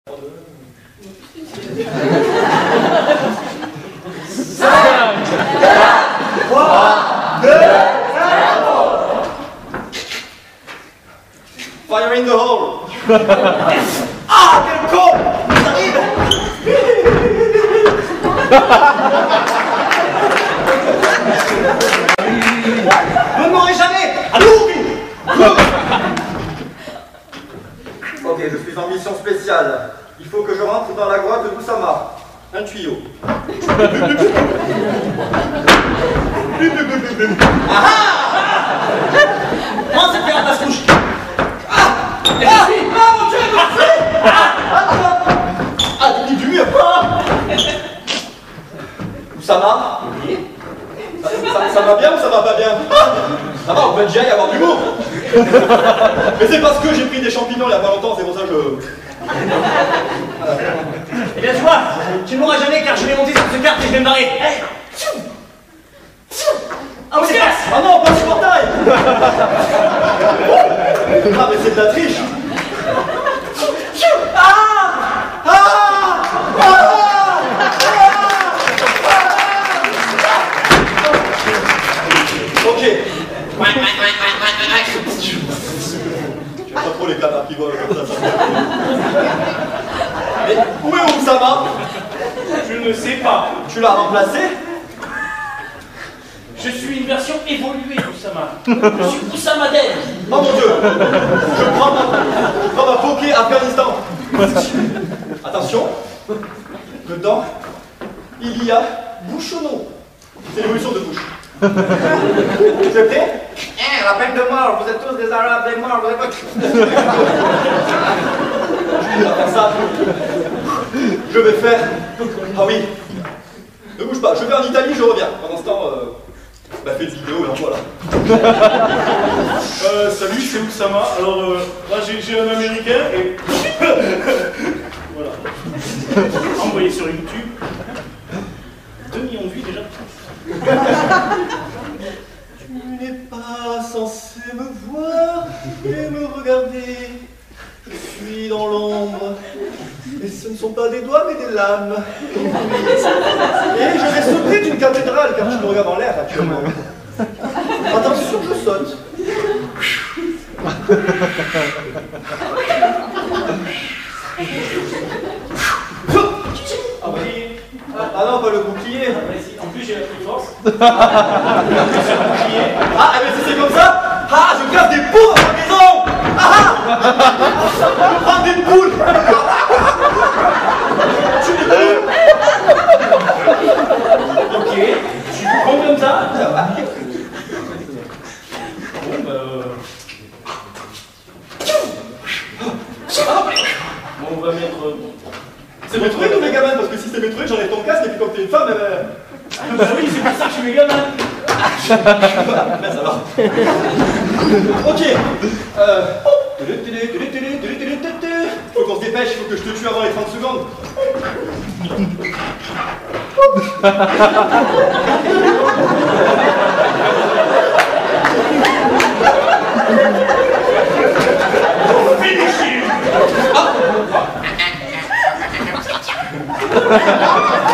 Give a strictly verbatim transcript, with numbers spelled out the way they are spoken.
Fire in the hole. Ah, quel con! Ça arrive. Vous ne m'aurez jamais. Allô. Ok, je suis en mission spéciale. Il faut que je rentre dans la grotte d'Oussama. Un tuyau. Ah ah! Moi, c'était un passe-couche. Ah! Ah! Ah, mon Dieu, merci! Ah! Ah! Ah, tu dis du mur! Oussama? Oui? Ça, ça, ça va bien ou ça va pas bien? Ça va, on peut déjà y avoir du mot. Mais c'est parce que j'ai pris des champignons il y a pas longtemps, c'est pour ça que je... Eh bien, tu vois, tu ne mourras jamais car je vais monter sur ce carte et je vais me barrer. Hey. Ah, c'est casse. Ah non, pas ce portail. Ah, mais c'est de la triche. Ah. Ah. Ah. Ok. J'aime pas trop les canards qui volent comme ça. Mais où est Oussama? Je ne sais pas. Tu l'as remplacé? Je suis une version évoluée d'Oussama. Je suis Oussama Den. Oh mon Dieu. Je prends ma, je prends ma poké Afghanistan. Attention. Dedans, il y a bouchonneau. C'est l'évolution de bouche. Tu es prêt? Eh, la peine de mort, vous êtes tous des arabes, des morts, vous êtes pas... Je vais faire ça. Je vais faire... Ah oui. Ne bouge pas, je vais en Italie, je reviens. Pendant ce temps, euh... bah fais une vidéo et envoie là. euh, salut, c'est Oussama. Alors euh, là j'ai un américain et... voilà. Envoyé sur YouTube. deux millions de vues déjà. Tu n'es pas censé me voir et me regarder. Je suis dans l'ombre. Et ce ne sont pas des doigts mais des lames. Et je vais sauter d'une cathédrale car tu me regardes en l'air actuellement. Attention, je saute. Ah, oui. Ah non, pas le bouclier. En plus, j'ai la plus force. Ah, mais si c'est comme ça, ah, je casse des poules dans ma maison. Ah, je prends des poules. Tu les poules. Ok, tu prends comme ça. Bon, bah... Euh... Bon, on va mettre... Euh... C'est mes trucs ou mes gamins? Parce que si c'est mes trucs, j'enlève ton casque et puis comme t'es une femme, eh ben... Ah bah oui, c'est pour ça que je suis méga mal. Ben ça va. Ok. Euh... Faut qu'on se dépêche, faut que je te tue avant les trente secondes. Finish him.